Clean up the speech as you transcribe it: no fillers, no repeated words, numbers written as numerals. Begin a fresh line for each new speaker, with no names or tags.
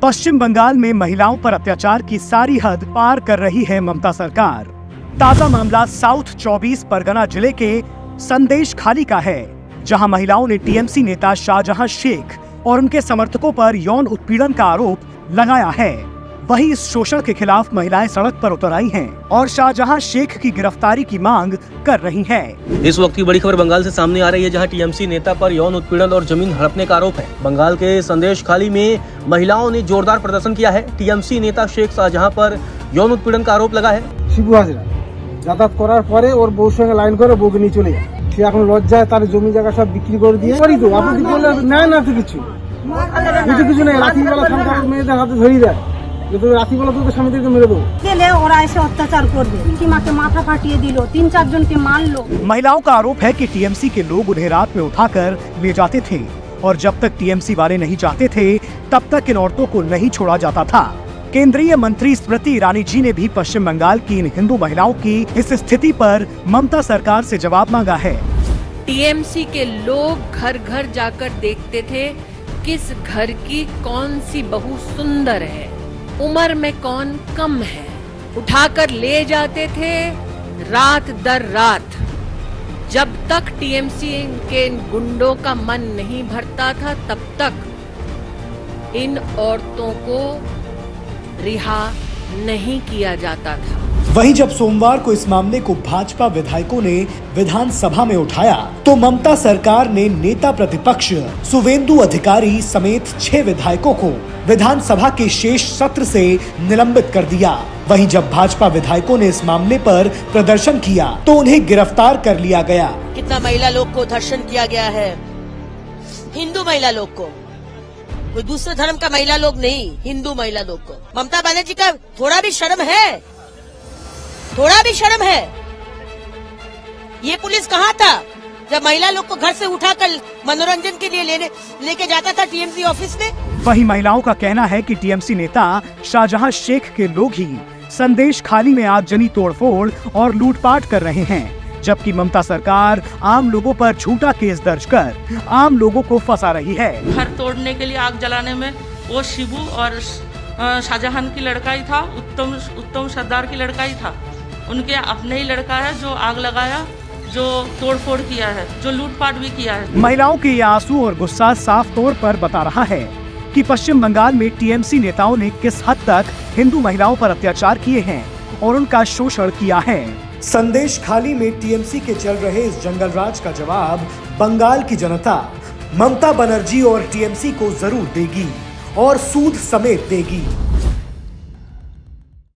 पश्चिम बंगाल में महिलाओं पर अत्याचार की सारी हद पार कर रही है ममता सरकार। ताजा मामला साउथ 24 परगना जिले के संदेश खाली का है, जहां महिलाओं ने टीएमसी नेता शाहजहां शेख और उनके समर्थकों पर यौन उत्पीड़न का आरोप लगाया है। वहीं इस शोषण के खिलाफ महिलाएं सड़क पर उतर आई हैं और शाहजहां शेख की गिरफ्तारी की मांग कर रही हैं।
इस वक्त की बड़ी खबर बंगाल से सामने आ रही है, जहां टीएमसी नेता पर यौन उत्पीड़न और जमीन हड़पने का आरोप है। बंगाल के संदेश खाली में महिलाओं ने जोरदार प्रदर्शन किया है। टीएमसी नेता शेख शाहजहां पर यौन उत्पीड़न का आरोप लगा है।
शिबू हाजरा যাতায়াত করার পরে ওর বউর সঙ্গে লাইন করে বউকে নিয়ে চলে যায়। সে এখন লজ্জায় তার জমি জায়গা সব বিক্রি করে দিয়ে করি তো আপত্তি করলে নেয় না তো কিছু নেই। রাত্রিবেলা থাকা মেয়েদের হাতে ধরিয়ে দেয়, রাত্রিবেলা তো স্বামীদেরকে মেরে দেবো গেলে ওরা এসে অত্যাচার করবে। কি মাকে মাথা ফাটিয়ে দিল, 3-4 जनके मारलो।
महिलाओं का आरोप है कि टीएमसी के लोग उन्हें रात में उठाकर ले जाते थे और जब तक टीएमसी वाले नहीं चाहते थे तब तक इन औरतों को नहीं छोड़ा जाता था। केंद्रीय मंत्री स्मृति ईरानी जी ने भी पश्चिम बंगाल की इन हिंदू महिलाओं की इस स्थिति पर ममता सरकार से जवाब मांगा है।
टीएमसी के लोग घर घर जाकर देखते थे किस घर की कौन सी बहू सुंदर है, उम्र में कौन कम है, उठाकर ले जाते थे रात दर रात। जब तक टीएमसी के गुंडों का मन नहीं भरता था तब तक इन औरतों को रिहा नहीं किया जाता था।
वहीं जब सोमवार को इस मामले को भाजपा विधायकों ने विधानसभा में उठाया तो ममता सरकार ने नेता प्रतिपक्ष सुवेंदु अधिकारी समेत 6 विधायकों को विधानसभा के शेष सत्र से निलंबित कर दिया। वहीं जब भाजपा विधायकों ने इस मामले पर प्रदर्शन किया तो उन्हें गिरफ्तार कर लिया गया।
कितना महिला लोग को धर्षण किया गया है, हिंदू महिला लोग को, कोई दूसरे धर्म का महिला लोग नहीं, हिंदू महिला लोग को। ममता बनर्जी का थोड़ा भी शर्म है, थोड़ा भी शर्म है। ये पुलिस कहाँ था जब महिला लोग को घर से उठाकर मनोरंजन के लिए लेके जाता था टीएमसी ऑफिस में।
वहीं महिलाओं का कहना है कि टीएमसी नेता शाहजहां शेख के लोग ही संदेश खाली में आगजनी तोड़फोड़ और लूटपाट कर रहे हैं, जबकि ममता सरकार आम लोगों पर झूठा केस दर्ज कर आम लोगों को फंसा रही है।
घर तोड़ने के लिए, आग जलाने में वो शिबू और शाहजहां की लड़का ही था, उत्तम सरदार की लड़का ही था। उनके अपने ही लड़का है जो आग लगाया, जो तोड़फोड़ किया है, जो लूटपाट भी किया है।
महिलाओं के ये आंसू और गुस्सा साफ तौर पर बता रहा है कि पश्चिम बंगाल में टीएमसी नेताओं ने किस हद तक हिंदू महिलाओं पर अत्याचार किए हैं और उनका शोषण किया है। संदेश खाली में टीएमसी के चल रहे इस जंगल राज का जवाब बंगाल की जनता ममता बनर्जी और टीएमसी को जरूर देगी और सूद समेत देगी।